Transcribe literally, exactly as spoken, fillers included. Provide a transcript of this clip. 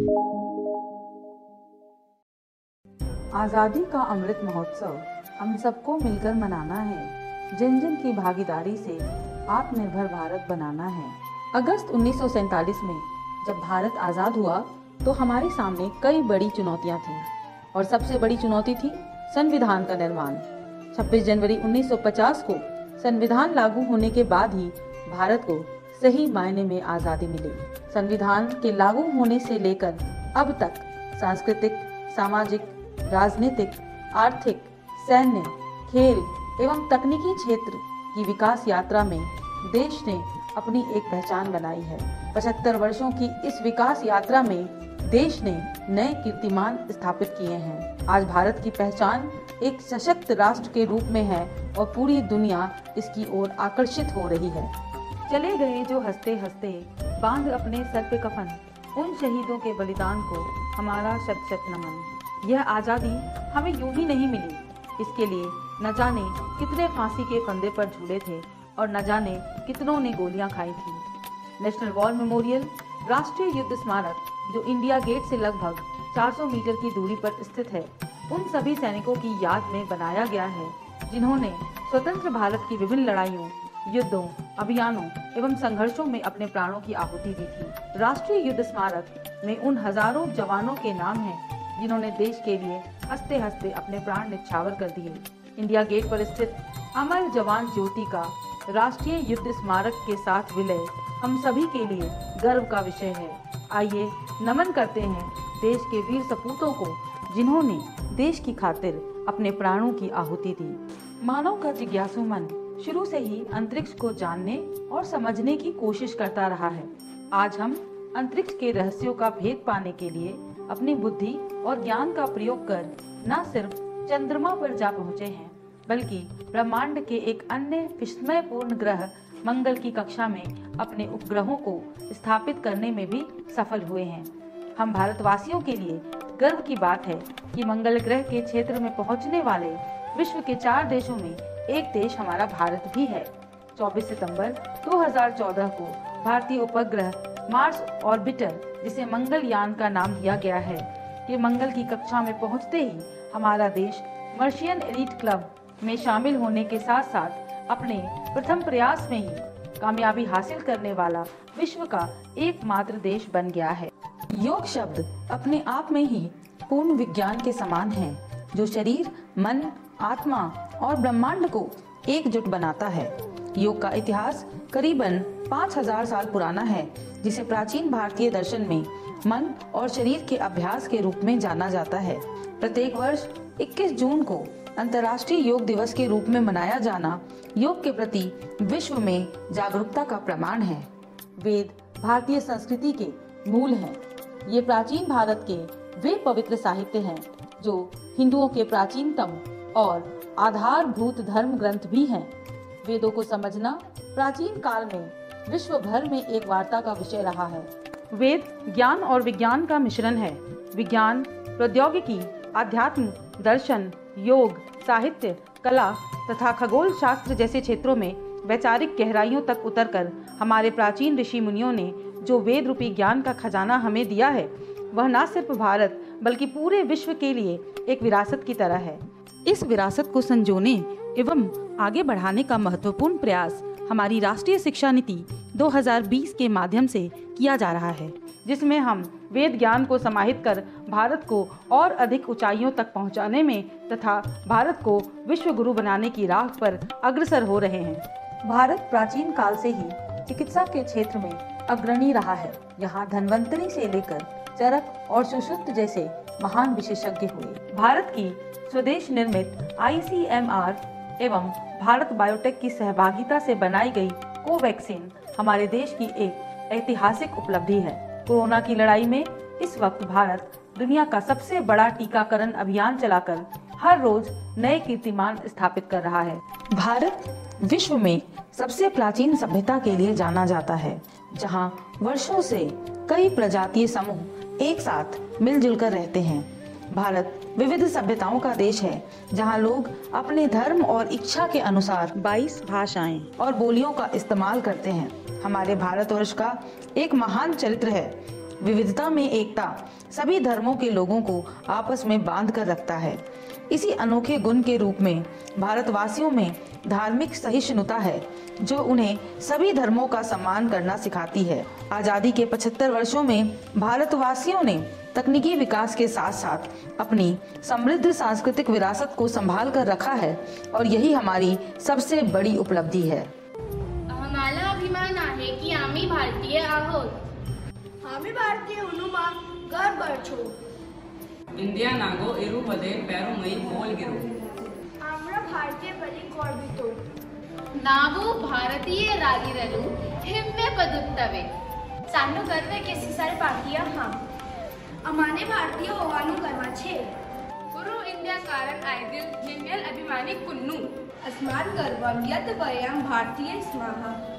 आज़ादी का अमृत महोत्सव हम सबको मिलकर मनाना है। जन जन की भागीदारी से आत्मनिर्भर भारत बनाना है। अगस्त उन्नीस सौ सैंतालीस में जब भारत आज़ाद हुआ तो हमारे सामने कई बड़ी चुनौतियां थीं और सबसे बड़ी चुनौती थी संविधान का निर्माण। छब्बीस जनवरी उन्नीस सौ पचास को संविधान लागू होने के बाद ही भारत को सही मायने में आज़ादी मिली। संविधान के लागू होने से लेकर अब तक सांस्कृतिक, सामाजिक, राजनीतिक, आर्थिक, सैन्य, खेल एवं तकनीकी क्षेत्र की विकास यात्रा में देश ने अपनी एक पहचान बनाई है। पचहत्तर वर्षों की इस विकास यात्रा में देश ने नए कीर्तिमान स्थापित किए हैं। आज भारत की पहचान एक सशक्त राष्ट्र के रूप में है और पूरी दुनिया इसकी ओर आकर्षित हो रही है। चले गए जो हंसते हंसते बांध अपने सर पे कफन, उन शहीदों के बलिदान को हमारा शत शत नमन। यह आज़ादी हमें यूं ही नहीं मिली, इसके लिए न जाने कितने फांसी के फंदे पर झूले थे और न जाने कितनों ने गोलियां खाई थी। नेशनल वॉर मेमोरियल, राष्ट्रीय युद्ध स्मारक, जो इंडिया गेट से लगभग चार सौ मीटर की दूरी पर स्थित है, उन सभी सैनिकों की याद में बनाया गया है जिन्होंने स्वतंत्र भारत की विभिन्न लड़ाइयों, युद्धों, अभियानों एवं संघर्षों में अपने प्राणों की आहुति दी थी। राष्ट्रीय युद्ध स्मारक में उन हजारों जवानों के नाम हैं जिन्होंने देश के लिए हंसते हंसते अपने प्राण न्यौछावर कर दिए। इंडिया गेट पर स्थित अमर जवान ज्योति का राष्ट्रीय युद्ध स्मारक के साथ विलय हम सभी के लिए गर्व का विषय है। आइए नमन करते हैं देश के वीर सपूतों को जिन्होंने देश की खातिर अपने प्राणों की आहुति दी। मानव का जिज्ञासु मन शुरू से ही अंतरिक्ष को जानने और समझने की कोशिश करता रहा है। आज हम अंतरिक्ष के रहस्यों का भेद पाने के लिए अपनी बुद्धि और ज्ञान का प्रयोग कर न सिर्फ चंद्रमा पर जा पहुँचे हैं, बल्कि ब्रह्मांड के एक अन्य विस्मयपूर्ण ग्रह मंगल की कक्षा में अपने उपग्रहों को स्थापित करने में भी सफल हुए हैं। हम भारतवासियों के लिए गर्व की बात है कि मंगल ग्रह के क्षेत्र में पहुंचने वाले विश्व के चार देशों में एक देश हमारा भारत भी है। चौबीस सितंबर दो हज़ार चौदह को भारतीय उपग्रह मार्स ऑर्बिटर, जिसे मंगलयान का नाम दिया गया है, कि मंगल की कक्षा में पहुंचते ही हमारा देश मर्शियन एलीट क्लब में शामिल होने के साथ साथ अपने प्रथम प्रयास में ही कामयाबी हासिल करने वाला विश्व का एकमात्र देश बन गया है। योग शब्द अपने आप में ही पूर्ण विज्ञान के समान है, जो शरीर, मन, आत्मा और ब्रह्मांड को एकजुट बनाता है। योग का इतिहास करीबन पाँच हज़ार साल पुराना है, जिसे प्राचीन भारतीय दर्शन में मन और शरीर के अभ्यास के रूप में जाना जाता है। प्रत्येक वर्ष इक्कीस जून को अंतर्राष्ट्रीय योग दिवस के रूप में मनाया जाना योग के प्रति विश्व में जागरूकता का प्रमाण है। वेद भारतीय संस्कृति के मूल हैं। ये प्राचीन भारत के वे पवित्र साहित्य हैं जो हिंदुओं के प्राचीनतम और आधारभूत धर्म ग्रंथ भी हैं। वेदों को समझना प्राचीन काल में विश्व भर में एक वार्ता का विषय रहा है। वेद ज्ञान और विज्ञान का मिश्रण है। विज्ञान, प्रौद्योगिकी, आध्यात्म, दर्शन, योग, साहित्य, कला तथा खगोल शास्त्र जैसे क्षेत्रों में वैचारिक गहराइयों तक उतरकर हमारे प्राचीन ऋषि मुनियों ने जो वेद रूपी ज्ञान का खजाना हमें दिया है, वह न सिर्फ भारत बल्कि पूरे विश्व के लिए एक विरासत की तरह है। इस विरासत को संजोने एवं आगे बढ़ाने का महत्वपूर्ण प्रयास हमारी राष्ट्रीय शिक्षा नीति दो हज़ार बीस के माध्यम से किया जा रहा है, जिसमें हम वेद ज्ञान को समाहित कर भारत को और अधिक ऊंचाइयों तक पहुंचाने में तथा भारत को विश्व गुरु बनाने की राह पर अग्रसर हो रहे हैं। भारत प्राचीन काल से ही चिकित्सा के क्षेत्र में अग्रणी रहा है। यहाँ धन्वंतरी से लेकर चरक और सुश्रुत जैसे महान विशेषज्ञ हुए। भारत की स्वदेश निर्मित आई सी एम आर एवं भारत बायोटेक की सहभागिता से बनाई गई कोवैक्सीन हमारे देश की एक ऐतिहासिक उपलब्धि है। कोरोना की लड़ाई में इस वक्त भारत दुनिया का सबसे बड़ा टीकाकरण अभियान चलाकर हर रोज नए कीर्तिमान स्थापित कर रहा है। भारत विश्व में सबसे प्राचीन सभ्यता के लिए जाना जाता है, जहां वर्षों से कई प्रजातीय समूह एक साथ मिलजुल कर रहते हैं। भारत विविध सभ्यताओं का देश है, जहां लोग अपने धर्म और इच्छा के अनुसार बाईस भाषाएं और बोलियों का इस्तेमाल करते हैं। हमारे भारतवर्ष का एक महान चरित्र है। विविधता में एकता सभी धर्मों के लोगों को आपस में बांध कर रखता है। इसी अनोखे गुण के रूप में भारतवासियों में धार्मिक सहिष्णुता है, जो उन्हें सभी धर्मों का सम्मान करना सिखाती है। आजादी के पचहत्तर वर्षों में भारतवासियों ने तकनीकी विकास के साथ साथ अपनी समृद्ध सांस्कृतिक विरासत को संभाल कर रखा है और यही हमारी सबसे बड़ी उपलब्धि है। आम्हाला अभिमान आहे की आम्ही भारतीय आहोत. आम्ही भारतीय म्हणून गर्व करतो. इंडिया नागो इरुपदे पेरुमई बोलगिरो. आम्रा भारतीय बली गर्वितो. ನಾವು ಭಾರತೀಯರಾಗಿರಲು ಹೆಮ್ಮೆ ಪಡುತ್ತೇವೆ. સાનો ગર્વ કે સારે ભારતીય હા. અમાને ભારતીય હોવાનું ગર્વ છે. ગુરુ ઇન્ડિયા કારણ આઈડિલ નિમેલ અભિમાની કુન્નુ. अस्मान् गर्वं यत् वयं भारतीय स्मः.